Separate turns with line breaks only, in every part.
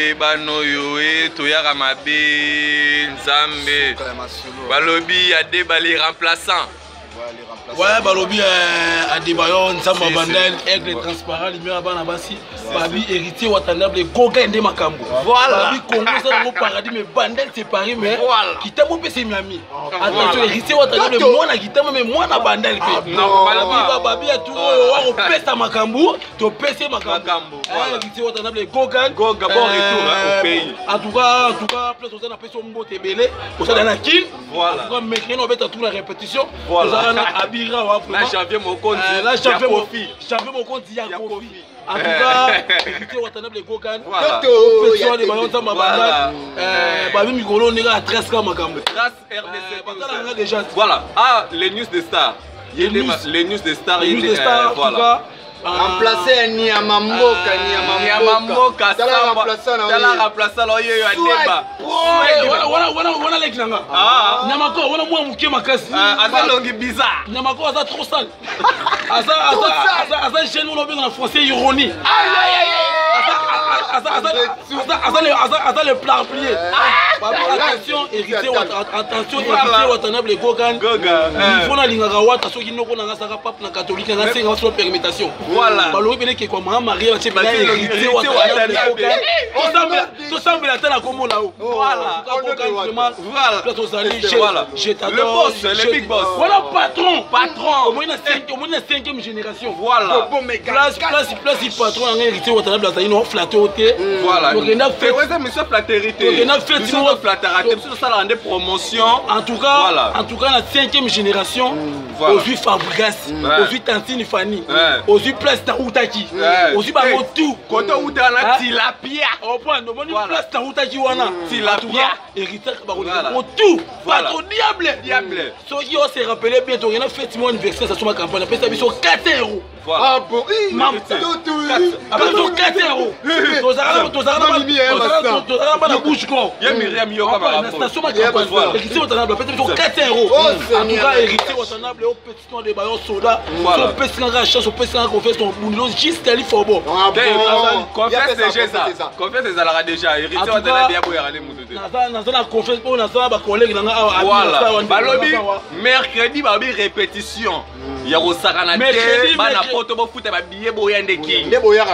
banoyo toyaka mabe nzambe balobi a déballé remplaçant.
Ouais, balobi a débayon nzamba bandel aigle transparent lumière bana basi babi héritier watanable goga ende makambo.
Voilà.
Babi Congo ça au paradis mais bandel c'est Paris mais kitamo pe c'est Miami. Attention héritier watanable moi na kitamo mais moi na bandel pe. Babi a tout on pesa makambo, to pesa makambo. Héritier watanable goga
bon retour au pays.
En tout cas plus on a pesa mbote belé, on ça dans la kin.
Voilà.
Comme mais on va tout la répétition.
Voilà.
Là,
janvier mon compte.
Là, janvier mon compte, il y a Kofi. En tout cas, évitez Watanabe les Gogan.
Voilà.
Personne de Bayon Samba Bandal. Babi Mikolo, on est à 13 cas, ma campagne.
Grâce RDC. Voilà. Ah, les news de stars. Les news de stars.
Les news de stars, en tout cas.
Remplacer Niamamoka.
Tala remplaçant là yo a débat.
Voilà les gens. Niamako, voilà moi muké makasi.
Asa longi bizarre.
Niamako asa trop sale. Asa chez nous on en français ironie. Asa le plat plié. Attention, héritier Watanabe Gogan. Il faut na lingaka wata soki noko na saka pape na catholique na senga sur permutation.
Voilà.
Balobi bene ke kwa mama Maria tche bela héritier Watanabe Gogan. Tout semble la tête à comme là haut.
Voilà.
Voilà. Je t'adore.
Le boss, le big boss.
Voilà patron. Au moins la 5e génération.
Voilà.
Place patron en héritier Watanabe la taille flatté au thé.
Voilà.
Donc on a fait
monsieur flatérité.
On a fait
tout flatérité. Monsieur ça la promotion.
En tout cas, la 5e génération, aux vues Fabregas, aux vues Tantine Fanny, aux vues Place Taoutaki, aux vues Bamotou.
Quand on a la tilapia.
Au point, nous avons Place Taoutaki wana.
Tilapia.
Héritage Baroudou. Tout. Patron diable. Ceux qui ont se rappelé bientôt, il y a fait mon anniversaire, ça sur ma campagne. Après ça, ils sont 4 €.
Voilà.
Ah bon,
après ils sont 4 €. La bouche quoi.
Il y a Myriam Yoka par
la station ma campagne. Héritier Watanabe, après ils sont 4 €. En tout cas, héritier Watanabe, au petit nom de Bayon Soda, son petit engagement, son petit engagement, son boulot, jusqu'à l'Ifobo.
Confesse déjà. Confesse déjà déjà. Héritier Watanabe, il y a boire aller moutoute.
Nazana confesse pour Nazana ba collègue nanga a.
Voilà. Balobi mercredi babi répétition. Il y a Rosakana te bana poto bo foot ba billet boyande king.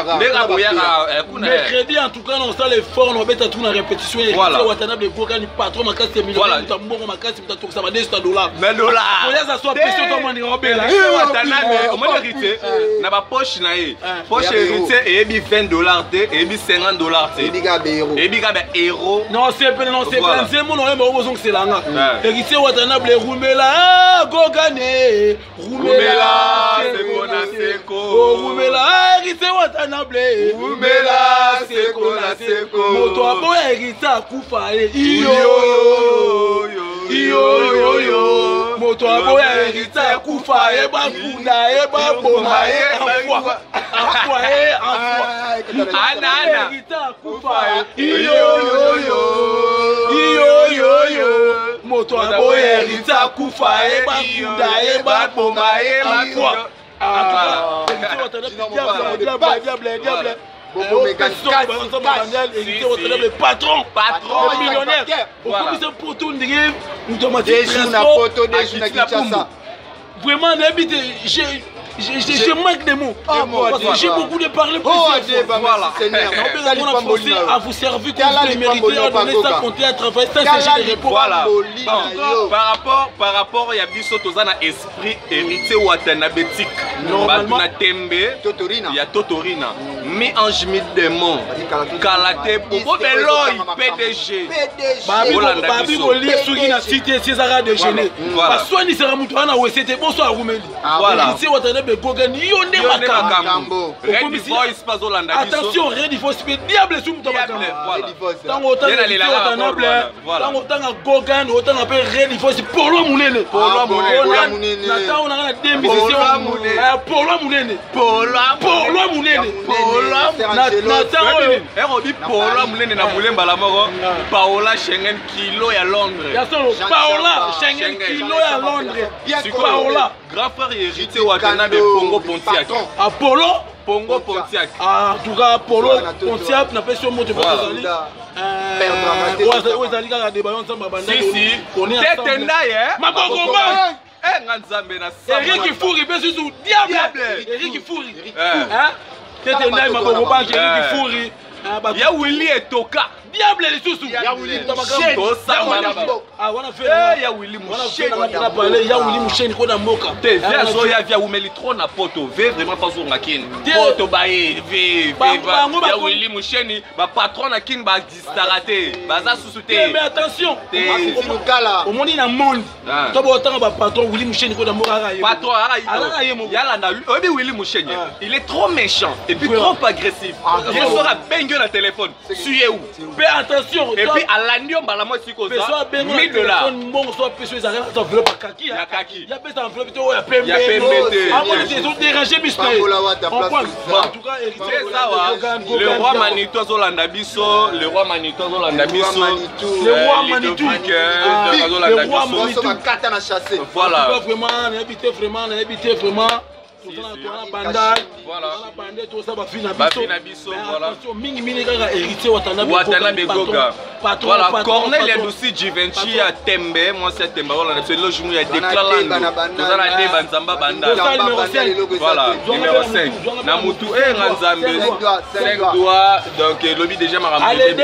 Mercredi en tout cas on sent l'effort on beta tout na répétition et Watanabe le Gogan ni patron makasi million tambongo makasi mutatoka ça va $200.
Mais dollar.
Pour ça soit question to moni robela.
Watanabe au moins héritier na ba poche na ye. Poche héritier et bi $20 te et bi $50 te. Et bi ga ba euro.
Non c'est pas c'est mon nom on besoin que c'est là. Héritier Watanabe Roumela Gogané
Roumela Sekona Seko.
Roumela héritier Watanabe.
Roumela Sekona Seko.
Moto abo héritier akufa yo. Moto abo héritier akufa bakunda boma afwa. Ana héritier akufa moto abo héritier akufa bakunda boma afwa. Diable. Patron millionnaire. Pour tout dire, nous devons vraiment, je manque de mots. J'ai beaucoup de parler pour à vous servir comme vous le méritez, à donner ça, compter à travailler, ça c'est des repos.
Voilà. Par rapport, il y a biso tozana esprit héritier Watanabetique. Normalement, il y a Totorina. Mais en jemid démon, Kalate, Popo Beloy, PDG.
Babi Goli, Souki na cité César de Géné. Soit ni sera Moutouana ou c'était bonsoir Roumeli.
Voilà.
Gogan yonde makambo. Attention, Red Force diable sous mon makambo. Tango tanga Gogan autant appelle Red Force Polo Mounene. Nata on a des musiciens. Polo Mounene. Nata
on dit Polo Mounene na Boulemba la mort. Paola Schengen kilo à Londres.
Paola Schengen kilo à Londres.
Paola grand frère héritier Watanabe Congo Pontiac.
Apollo
Pongo Pontiac.
En tout cas, Polo Pontiac n'a pas sur mot de Bazali. Ozali kaka débat ensemble banda.
Si. Tête ndaye.
Mabogoma.
Nganzambe na
sa. Eric Fouri be sous diable. Eric Fouri. Hein? Tête ndaye Mabogoma Eric Fouri.
Ya Willy Etoka.
Diable les sous. Ya Willy Ah wana fait.
Ya Willy Moucheni.
On a parlé ya Willy Moucheni ko na mboka.
Te via zo ya via umeli trop na poto. Ve vraiment pas zo ngakini. Poto bae ve ya Willy Moucheni ba patron na king ba distarate. Baza susute.
Mais attention. Au monde na monde. To ba autant ba patron Willy Moucheni ko na mboka ra.
Patron ara ya la na obi Willy Moucheni. Il est trop méchant et puis trop agressif. Il sera bengue na téléphone. Suye où?
Fais attention.
Et puis à l'annion balamo siko ça. $1000.
Bon soit péché ça reste enveloppe kaki.
Ya kaki.
Ya pèse enveloppe to ya pembe.
Ya pembe.
Ah moi ils sont dérangés bispe. En tout cas
héritier ça va. Le roi Manitou zolanda biso, le roi Manitou zolanda biso.
Le roi Manitou.
Le roi Manitou
kata na chasser.
Voilà.
Vraiment, on a habité vraiment. Voilà.
Voilà, Cornel Yadoussi Givenchy à Tembe, moi c'est Tembe, voilà, c'est le jour où il y a des clalands. Nous allons aller Banzamba Banda. Voilà, numéro 5. Namutu et Ranzambe. 5 doigts, donc le lobby déjà m'a ramené.
Allez,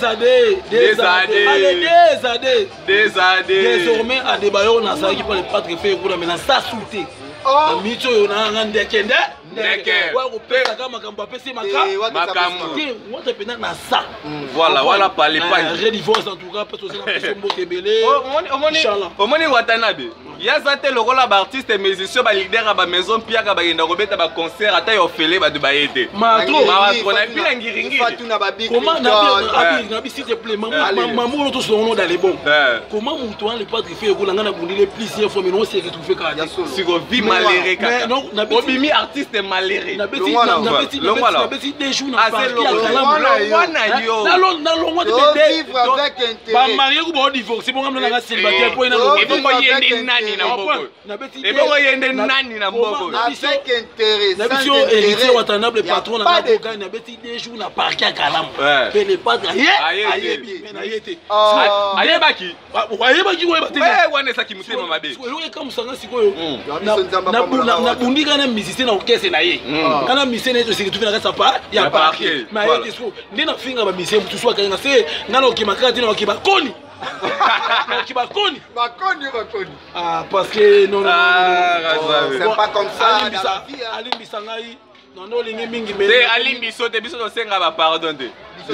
des années. Désormais, à Debayo, on a ça qui peut les pâtres faire pour la menace, ça sauter. Mito yona ngande kende wa ko pesa kama kamba pesa makambo wote pena na ça
voilà parler pas
redivorce en tout cas parce que c'est la personne botebele
omoni Watanabe yazate le rôle d'artiste musicien ba leader ba maison pia ka ba yenda robeta ba concert ata yo fele ba de ba yete
matro
na pila ngiringi
comment nabi s'il te plaît maman tout son nom dans les bons comment muto le pas fait ko ngana bundile plusieurs fois mais non c'est retrouvé ka
siko vi maléré kaka obimi artiste maléré
nabeti des jours na parti
wana yo
na longo de vivre avec intérêt ba marié ko ba divorcer bon ngam na célibataire po ina
et bon yende nani na mboko et bon yende nani na mboko
avec intérêt
nabeti héritier Watanabe patron na boga nabeti des jours na parti à Kalam pe le pas ayebi na yete
ayebaki wana saki mutema mabe
eloko kama musanga sikoyo na bundika na musicien na orchestre na ye kana musicien na to tu na kasa ya parquet mais ayete so ndina finga ba musicien mutu so akanga se ngana okimaka tina okibakoni bakoni. Ah, parce que non.
C'est pas comme ça.
Alim Bisangaï. Non, non, les mingi.
C'est Alim Biso, t'es biso, c'est nga pardon de.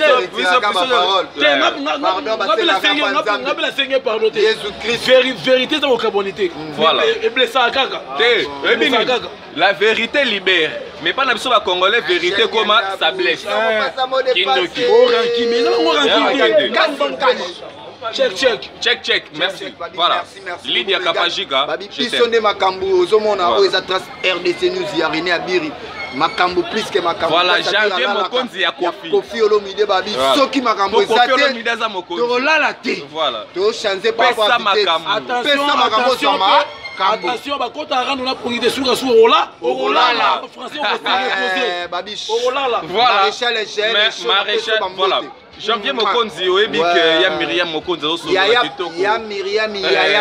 Vérité dans vos bonité.
Voilà.
Et blessé à caca.
La vérité libère. Mais pas la congolais, vérité comment ça blesse.
Kindoki.
Check. Merci. Voilà. Lydia Kapajika.
Bisonde Makambu, Ozomona, Oezatras RDC News, Yarine Abiri. Makambu plus que Makambu.
Voilà, janvier Mokonzi ya Kofi.
Kofi Olomide Babi. Soki Makambu
Kofi Olomide za Mokonzi.
Tolala te.
Voilà.
To changer pas
Pesa Makambu.
Attention, bah quand on a pris des sous Ola, Ola, français on va
Babiche.
Ola.
Voilà.
Maréchal,
voilà. Janvier Mokonzi, il y a Myriam Mokonzi.
Il y a Myriam,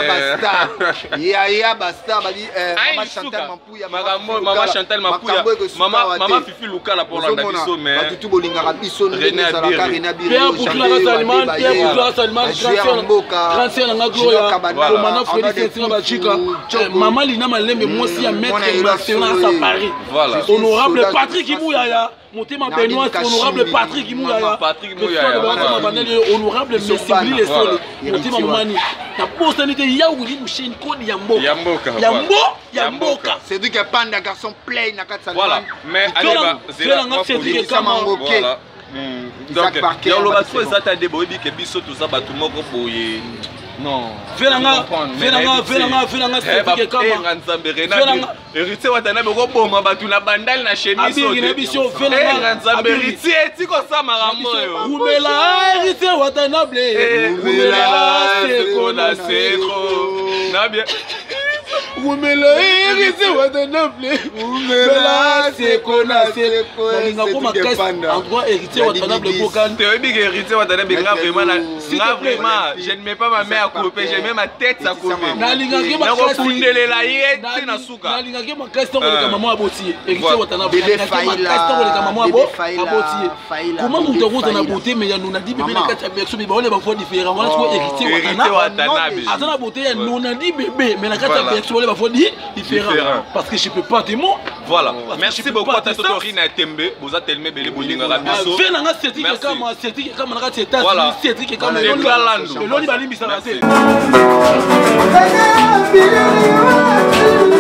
Yaya Basta, Maman Chantal Mampouya,
Maman Chantal Mampouya, Maman Fifi Luka la pour la Nabiso, mais
tout Bolinga Biso,
René
Abiri,
Pierre Boutla Salman, Grand-Sœur Nanga Gloria, Komana Félix Bachika, Maman Lina Malembe, moi aussi à maître Marcelin à Paris.
Voilà.
Honorable Patrick Mouyaya. Motema Benoît, honorable Patrick Mouyaya. Honorable Messibli les sols. Motema Mani. La postalité Yaouli Mouchen Kone Yamboka.
C'est du que Panda garçon plein na katsa.
Voilà. Mais allez
c'est Samangoke.
Donc il y a le bateau ezata de boyebi ke biso tout ça bato moko boye. Non.
Venanga c'est que kama.
Héritier Watanabe ko boma bato na bandal na chemise. Héritier tiko sa maramo yo.
Umela héritier Watanabe.
Umela c'est qu'on a c'est trop. Na bien.
Oumela hérité Watanabe. Oumela c'est qu'on a c'est quoi en droit hérité Watanabe Bokan.
Tu veux dire hérité Watanabe vraiment je ne mets pas ma main à couper, je mets ma tête à couper.
Nalingaki ma
kundele la yete na suka.
Nalingaki ma question pour les maman aboti. Hérité Watanabe.
Bébé Faïla.
Comment nous devons en beauté mais nous a dit bébé na kati berceau mais on est pas différent. Voilà soit hérité Watanabe. Azana beauté nous a dit bébé mais na kati berceau on est pas différent parce que je peux pas te mots.
Voilà. Merci beaucoup à Totorina Tembe. Vous êtes tellement belle bolinga rabiso.
Fait na certifié comme certifié comme na kati état.
Voilà.
Certifié comme le
Kalando.
Loli bali misala.